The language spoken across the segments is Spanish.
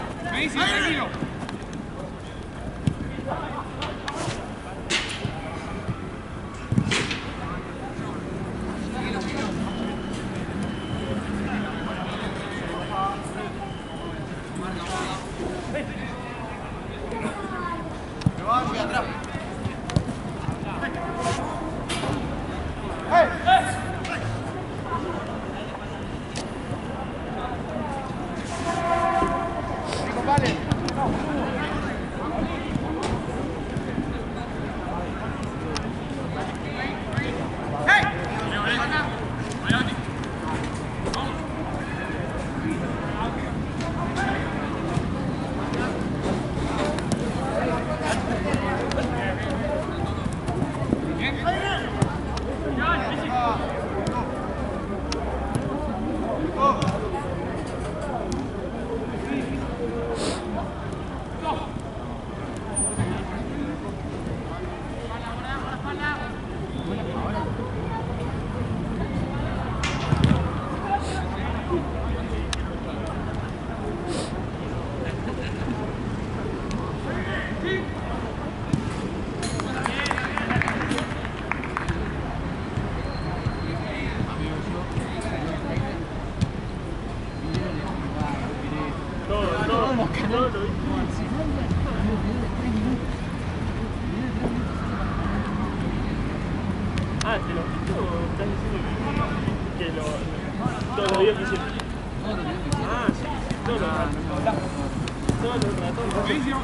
Me dice, tranquilo. Ah, te lo estás diciendo que todos los días que hiciste. Ah, sí, todos los ratones. Servicio.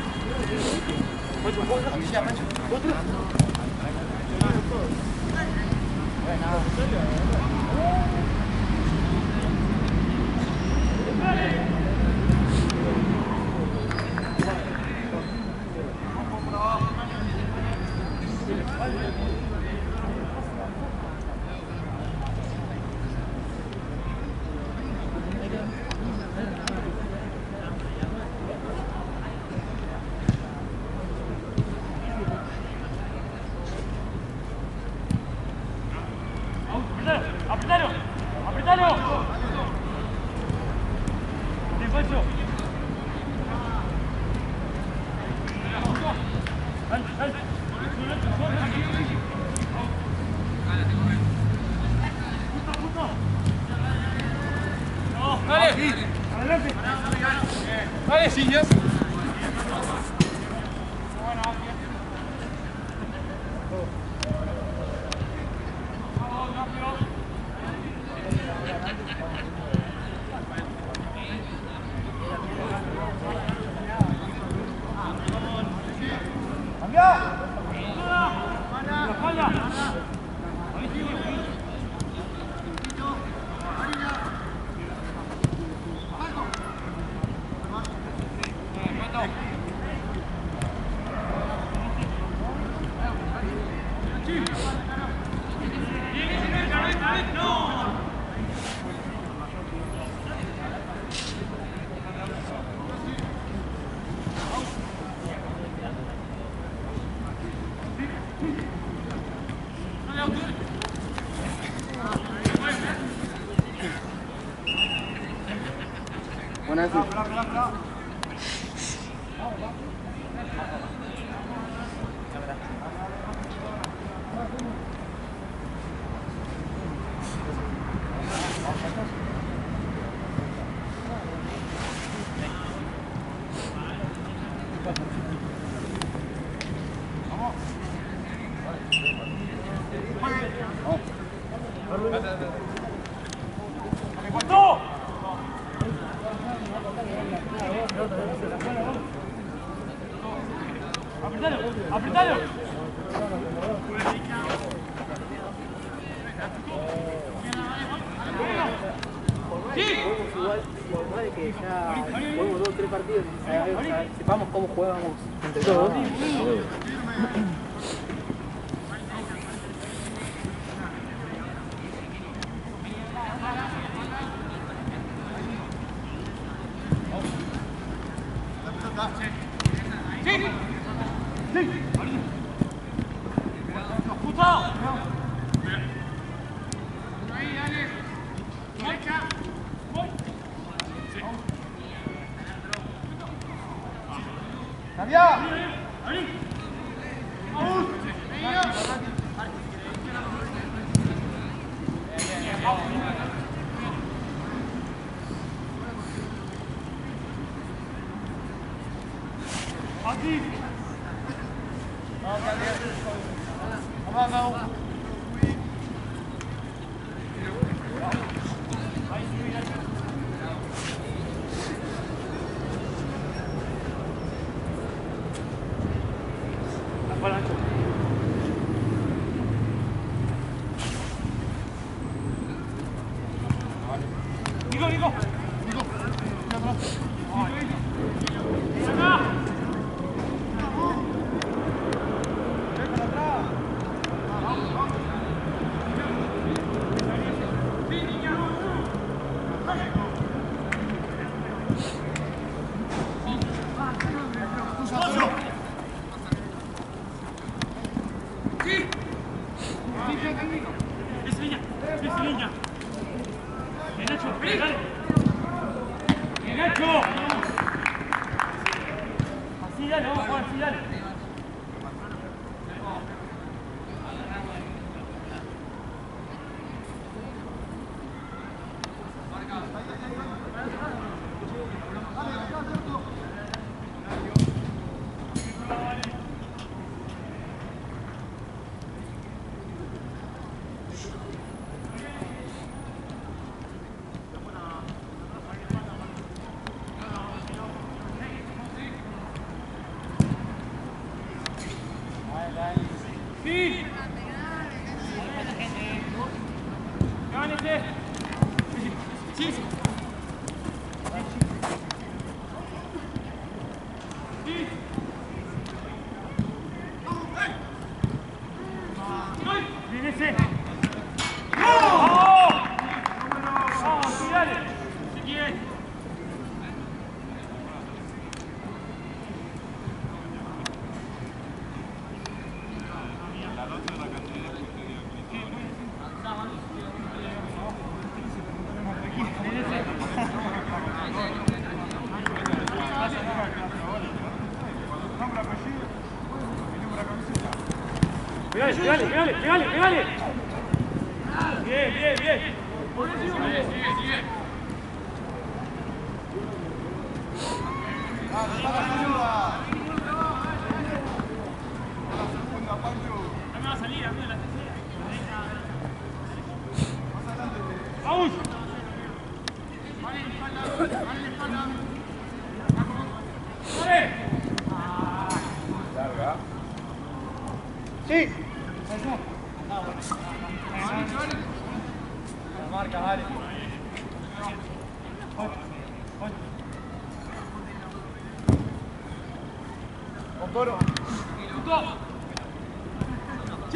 ¡Apretalo! ¡Apretalo! ¡Despacho! ¡Dale, dale! Dale. ¡Adelante! Dale, sillas. Buenas noches. ¡No! ¡Apretalo! ¡Apretalo! ¡Sí! Igual de que ya juguemos 2 o 3 partidos y sepamos cómo jugamos entre todos. ¡Cambia! Vamos. Pegale. Bien. Sigue. Va a salir, amigo, la tercera. ¡Vamos! Larga. Sí. La marca, vale. Con toro. ¡Sí!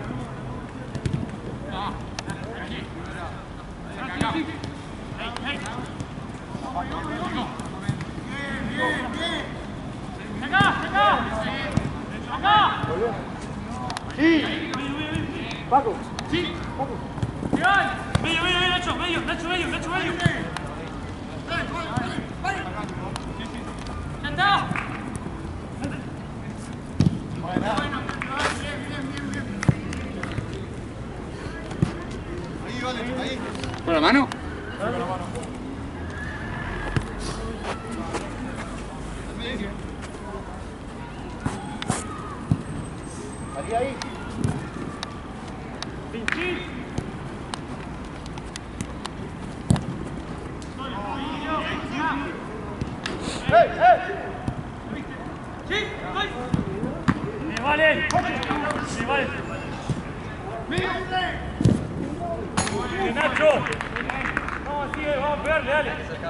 ¡Acá! Sí. Paco. ¡Sí! Paco. Medio, Nacho, medio. ¡Ya está! Ahí. ¿Con la mano? Ahí. ¡Pinchín! ¡Sí! ¡Voy! ¡Me vale! ¡Bien, Nacho! Vamos, sigue, vamos a pegarle, dale.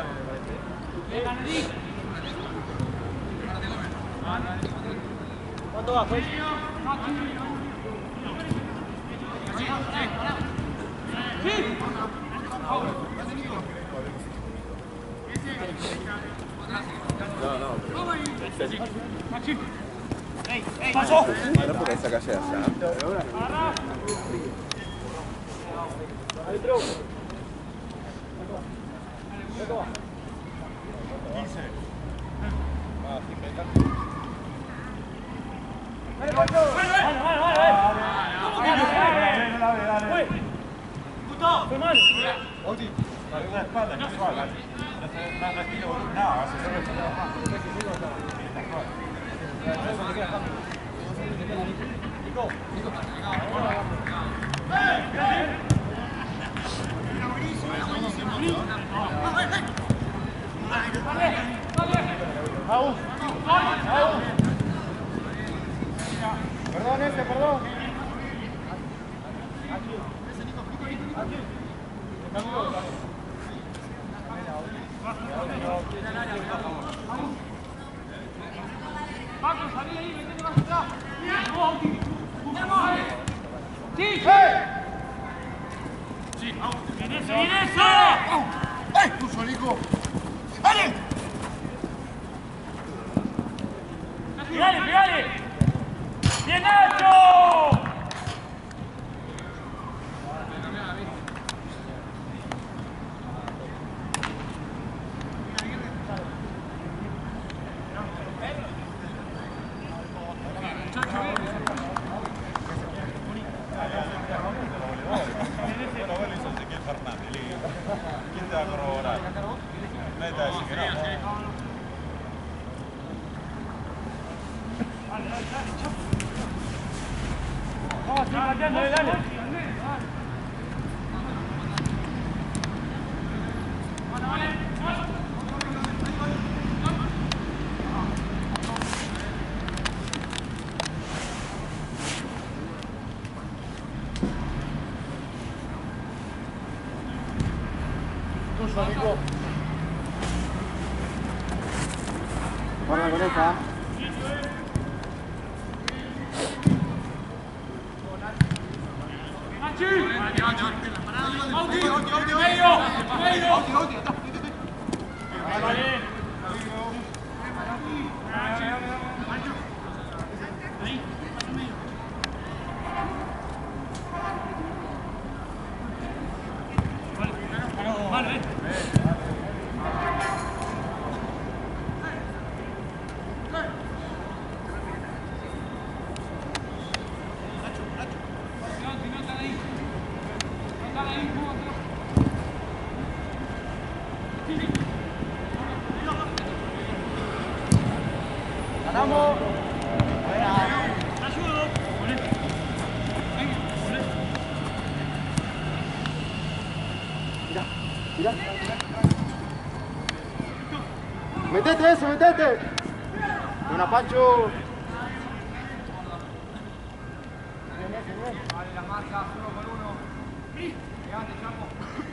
¿Cuánto va, pues? ¡Sí! ¡Pasó! No porque esa calle de allá. Adentro. 15. Perdón, perdón. ¡Tú solico! ¡Vale! ¡Pegale, pegale! ¡Bien, Nacho! ¿Quién te va a corroborar? Nadie te va a decir que no. Vamos, dale, dale. Tú solico. Guarda con esa. ¡Ganamos! Mirá. Metete eso, metete. Buena, Pancho. Vale, la marca, 1 por 1. Llegate, Chapo.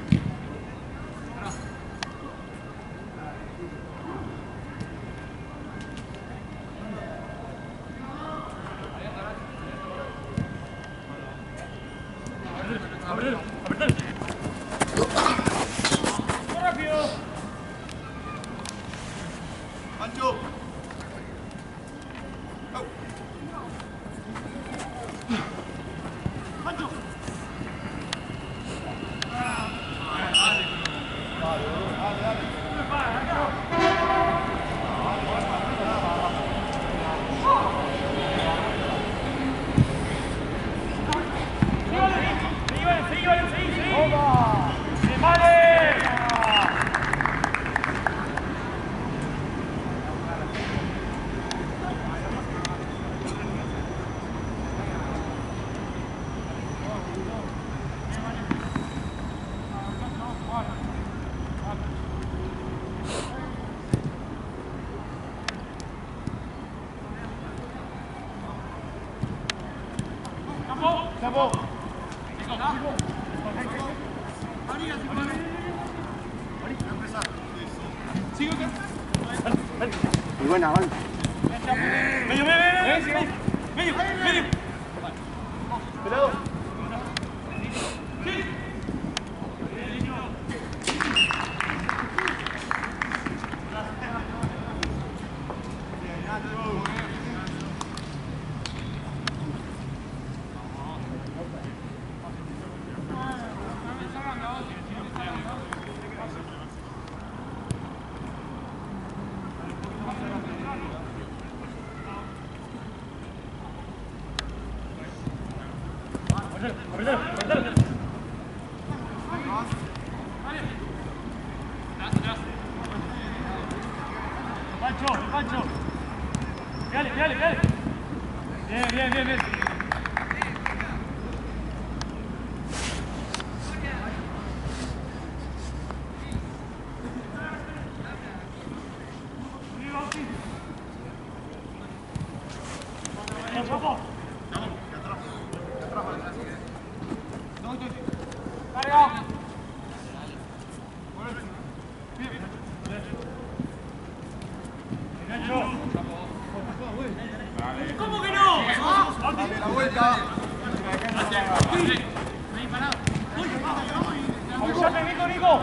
¡Pancho! Chapo. Muy buena, vale. Medio. Pelado. Pancho. Pegale. Bien. ¿Cómo que no? Dale la vuelta. Nico.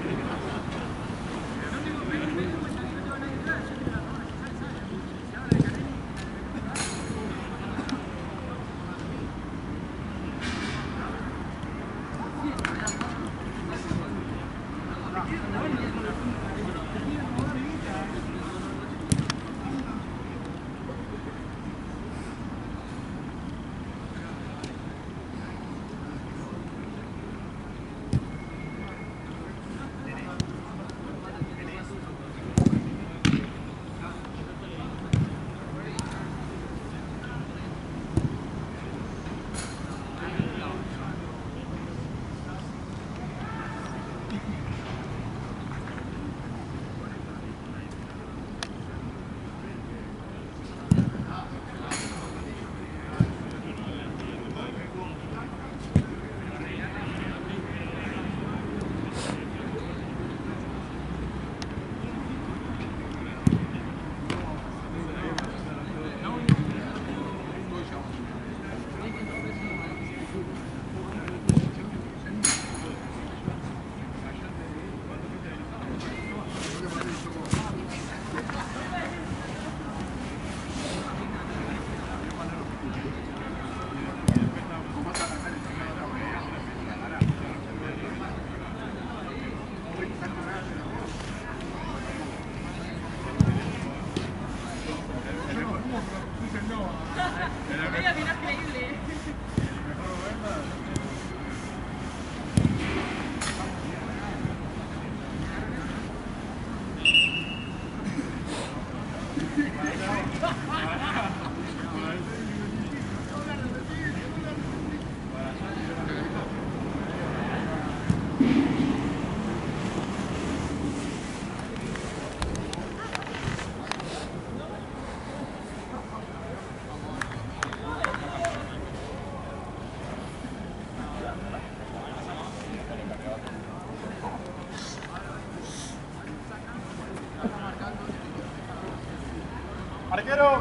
Arquero.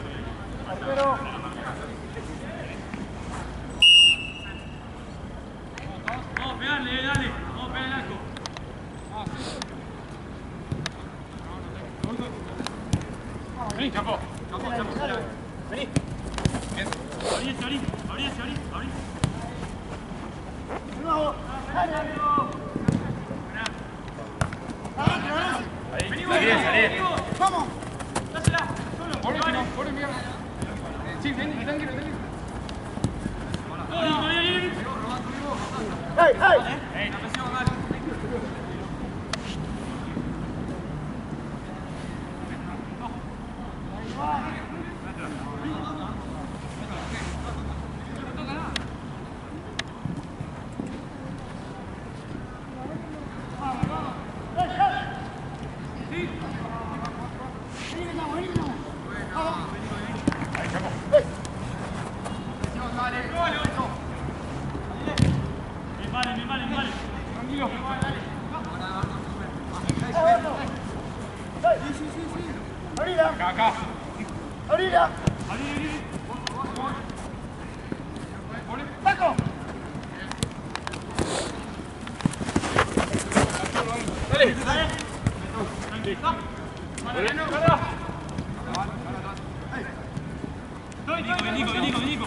Arquero. Vamos, pegale, dale. Vamos, pegale el arco. Vení, Chapo. Chapo. Vení. Abrí. No, dale. Salí. Vamos. Dásela. Solo. Por mierda. Sí, tranquilo. Vení. ¡Hey! La presión, dale. Vale. Tranquilo. ¡Abrila! Acá. ¡Abrila! ¡Paco! Dale. Nico.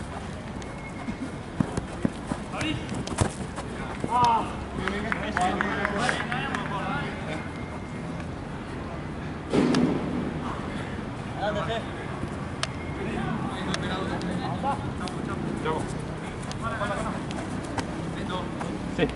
Abrí. Sí.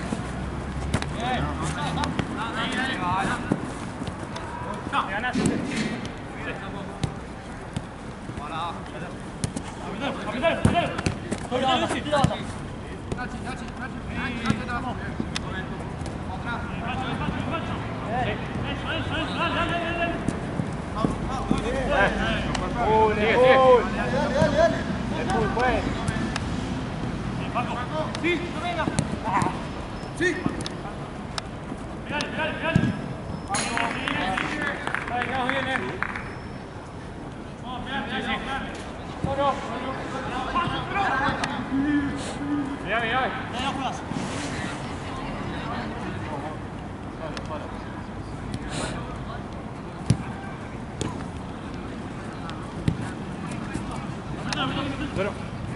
Bueno.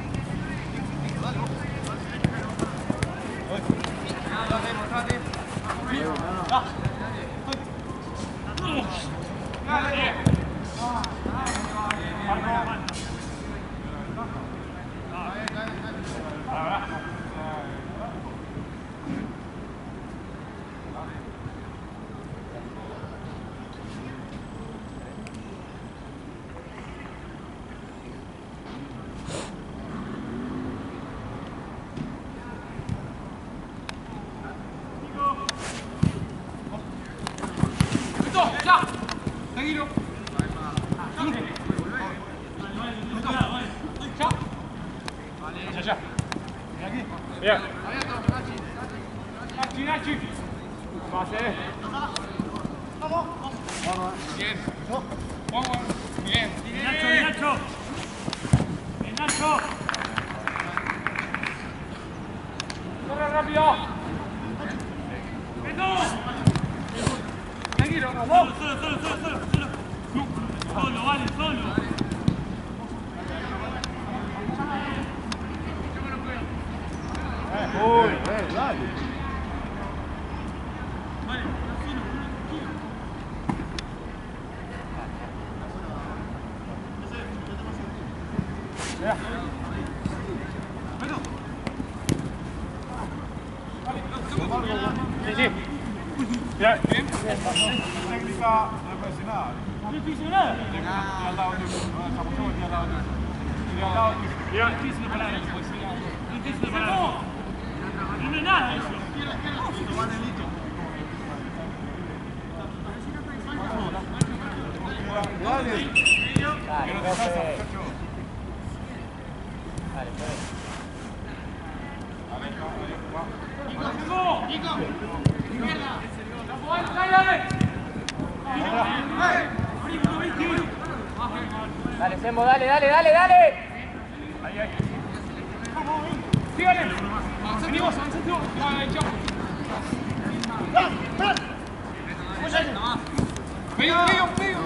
Tranquilo. Ya. Bien. Nachi. Pase. Bien. Vamos. Bien. Nacho. Nacho. Corre rápido. Tranquilo. Vamos. Solo, vale, solo. Uy, dale. Sí. Ya. Técnica profesional. No hizo nada. Al lado de Estamos al lado de Ya. ¿Qué es la palabra? ¿Qué es la palabra? No es nada eso. Dale, Sembo, dale, dale, dale, dale. Síganle. Vení vos, avancé tú. Chao. Pego.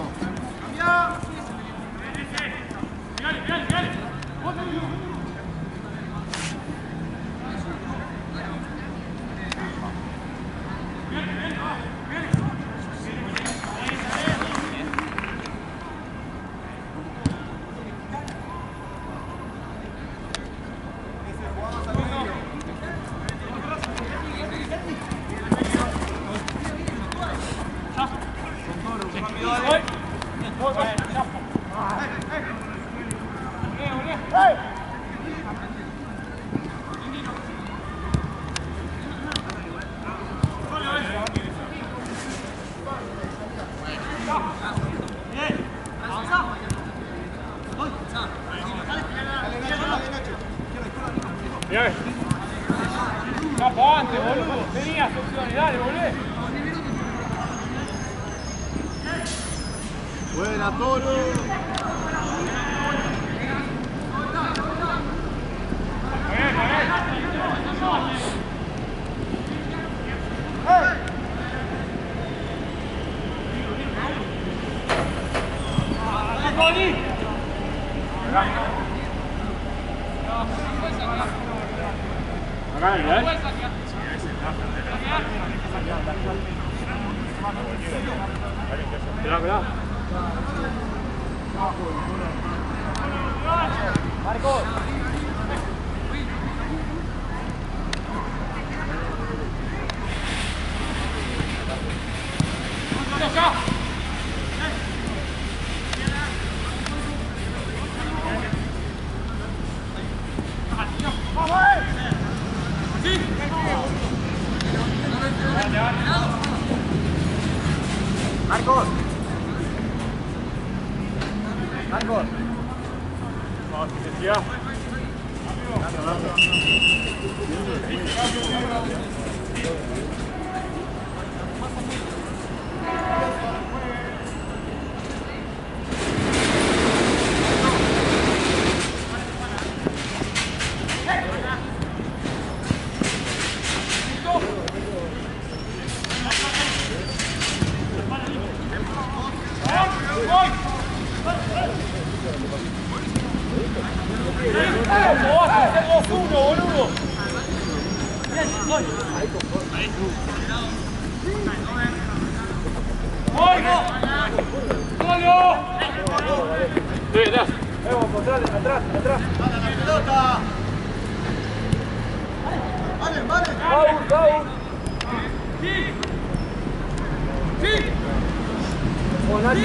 Dale. Bien. Capo antes, boludo. Tenías opciones, dale, volvé. Buena, Toro. Acá, ¿eh? Cuidado. Marcos. Marcos. Vamos, que decía. ¿Cómo vas a hacer 2-1, boludo? Sí, atrás. Vamos, atrás. Out. Vamos, Nachi.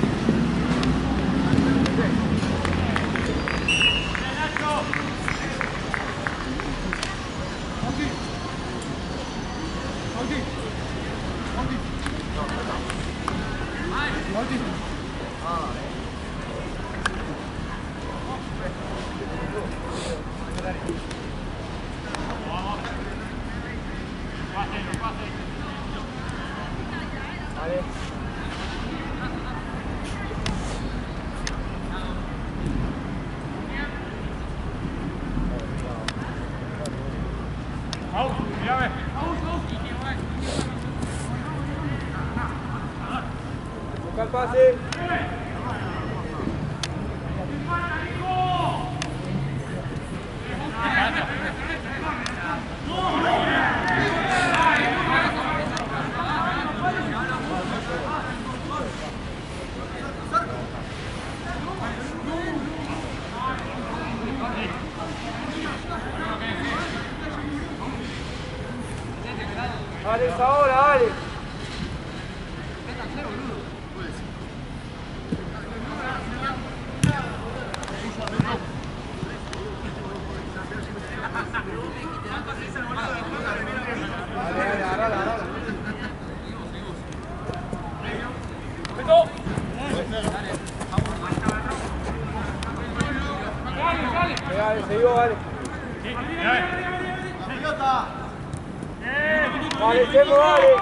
Busca el pase. Alex, ahora, Alex. Seguido, vale. Vale, Chemo, vale.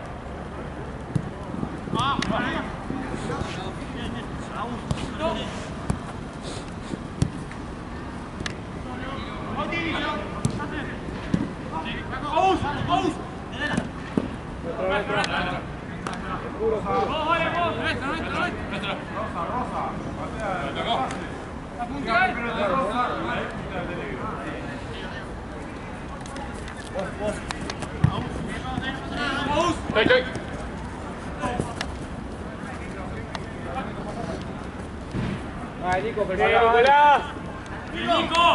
Ay, Nico, prepara. ¡Nico!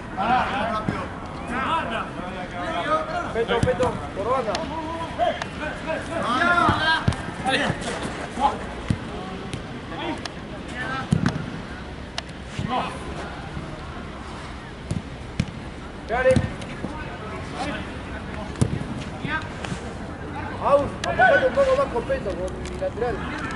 Peto, por banda. Dale. Aus, apostate un poco más con peso, con lateral.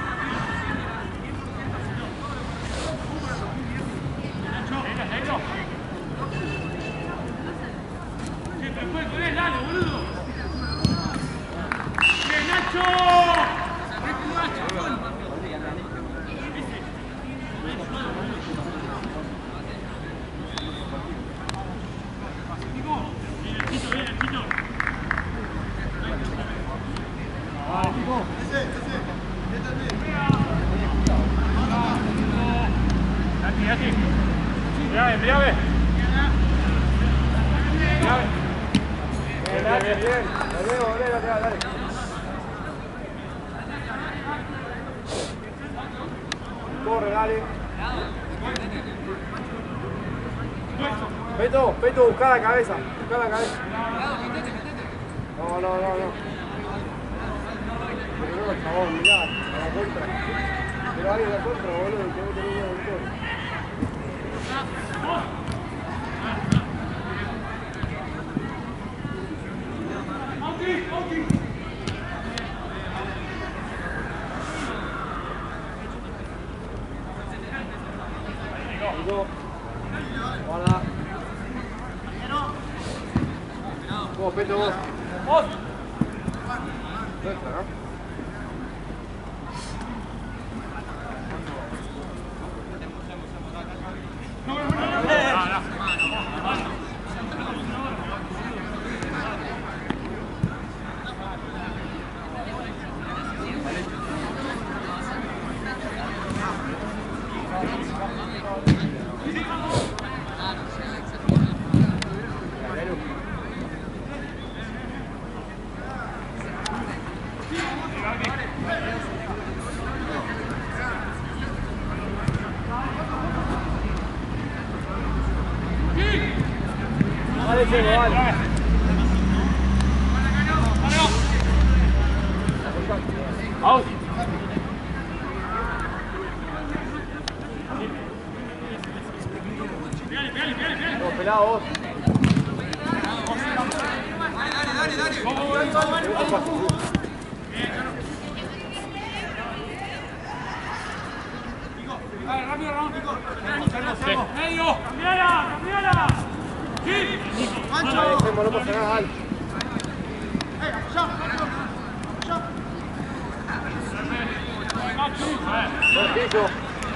¡Dale, boludo! ¡Bien, Nacho! Mirame. Bien. Volvé, lateral, dale. Corre, dale. Peto, busca la cabeza. No. Pero no, chabón, mirá, a la contra. Pero alguien a la contra, boludo, que vos tenés una victoria. Guarda. Vos, Peto, vos. Nuestra, ¿no? Vale, Chego, vale. Out. Vos, pelado, vos. Dale, rápido, Ramón. Medio. Cambiala, cambiala. Sí. Dale, dejemos, no pasa nada, dale. Buen piso.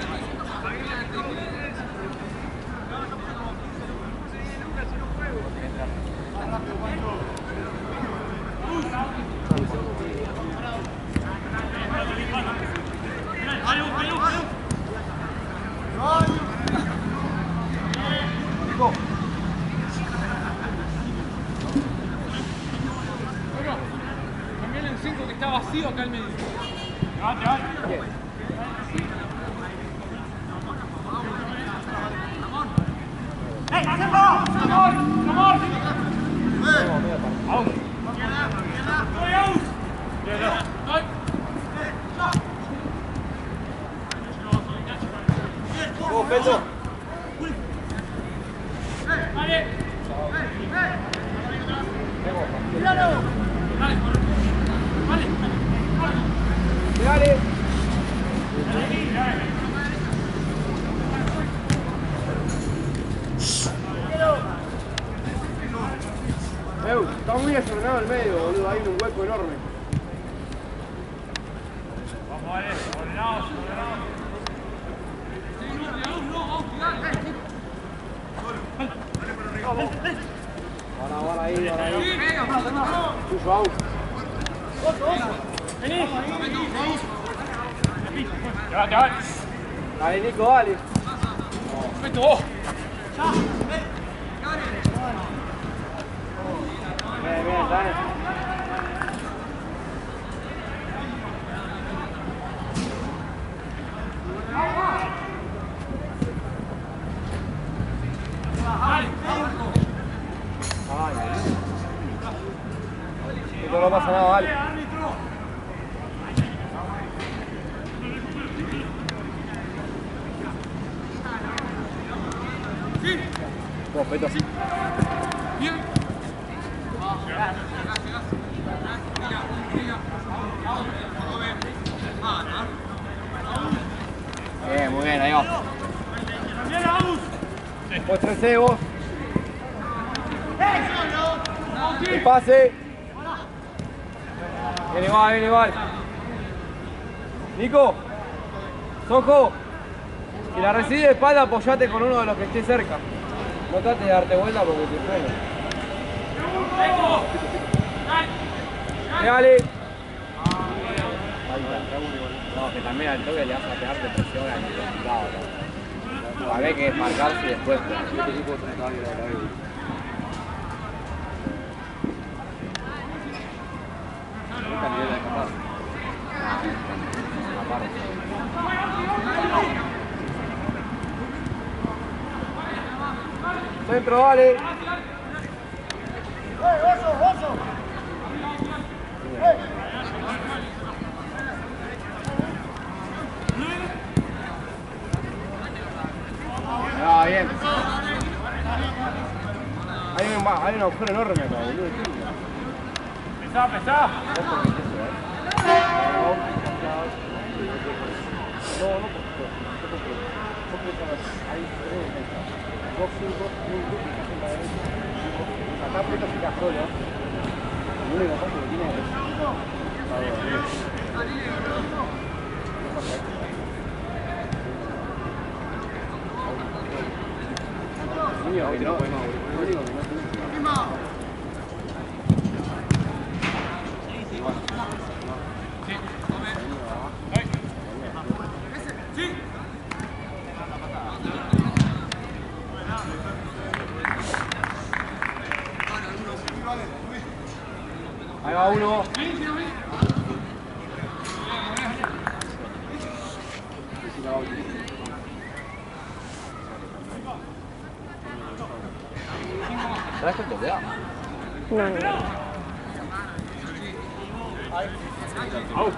Cambiale el 5 que está vacío acá al medio. Levante, vale. ¡Ey, hacemos! ¡Ramón! ¡Ramón! ¡Out! ¡Voy out! Vos, Peto. ¡Vale! Míralo. ¡Vale! ¡Vale! Dale. Está muy desordenado el medio, boludo. Hay un hueco enorme. Vamos, vale. Ordenados, ordenados. Ahora ahí, ahora ahí. Tuyo, out. Vení. Levante, vale. Dale, Nico, dale. Vete vos. Bien, bien, dale. Nico, no pasa nada, dale. Vos, Peto. Bien. Bien, muy bien, ahí va. Cambiala, vamos. Muéstrense vos. El pase. Viene igual. Nico. Sojo. Si la recibes de espalda, apoyate con uno de los que esté cerca. No trates de darte vuelta porque te frena. Dale. No, que también al toque le vas a quedarte presión al complicado. ¿No? A ver que marcarse después. Este equipo es un caballo de la vida. Centro, dale. ¡Oso! Ah, bien. Hay un agujero enorme acá, boludo. Pesá. Hay tres defensas. 2-5, un grupo que está en la derecha. Acá Peto se queda solo. El único paso que tiene es... El único que no tiene... Ahí va uno. resto te veo. No, no. Out.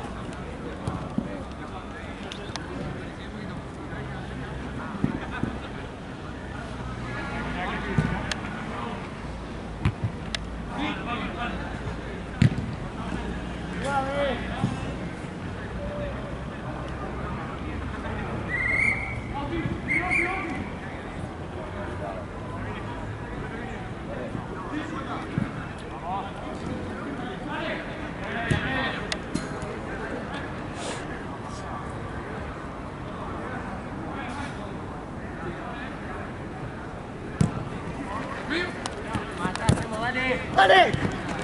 ¡Dale!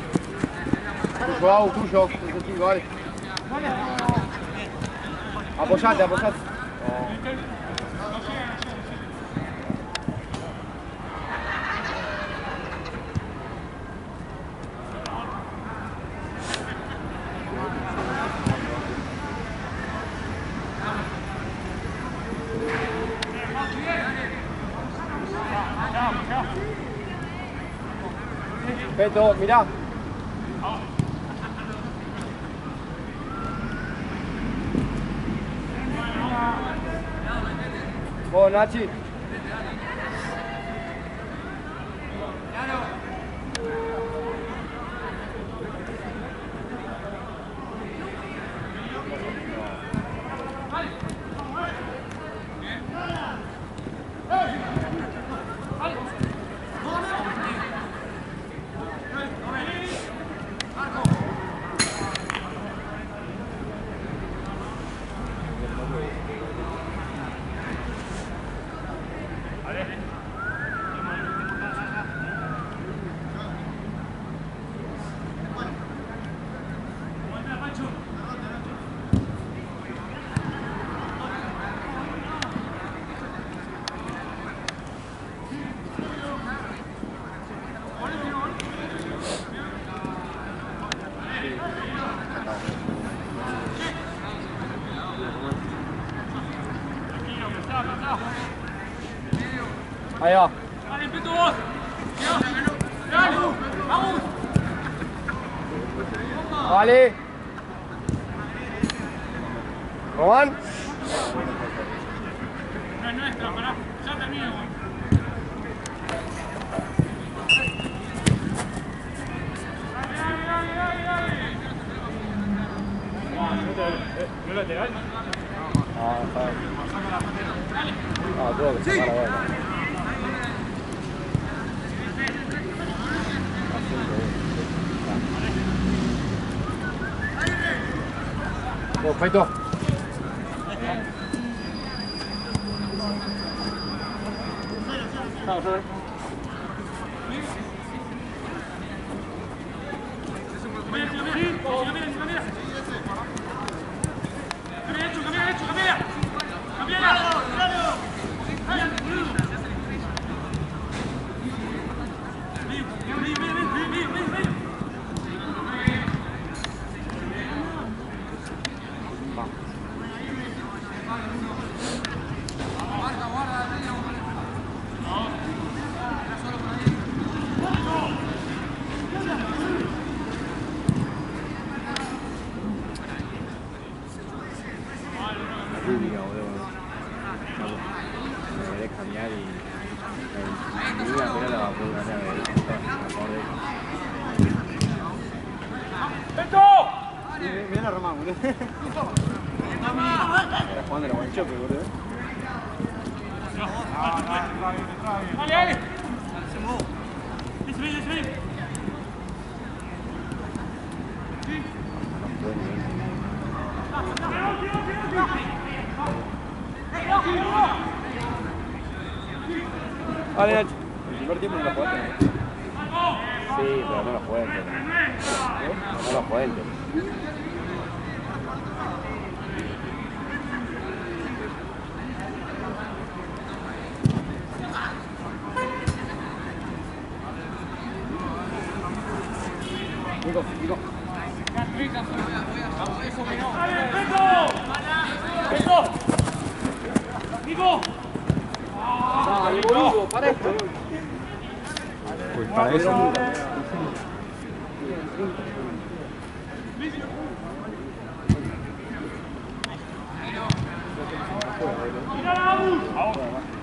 Tuyo, tuyo, vale. Apoyate, apoyate. Beto, mirá. Vos, Nachi. Ahí va. Dale, Pito, vos. Dale, vamos. Vale. Román. No es nuestra, pará. Ya termino. ¿No lateral? Ah, está. Ah, tengo que sacar la bola. Perfecto. Vamos a ver. Rúbica, boludo. Me querés cambiar y... Mi vida pero la va a poder ganar de ¡Beto! Mirá la Román, boludo. Era jugando la guanchope, boludo. Dale, dale. Listo. Vale, Nacho. El primer tiempo no lo jugaste. Sí, pero no lo jugué entero. No lo jugué entero. Nico. ¡Dale, Beto! ¡Beto! ¡Nico! Dale, boludo, para esto. Para eso. ¡Mira la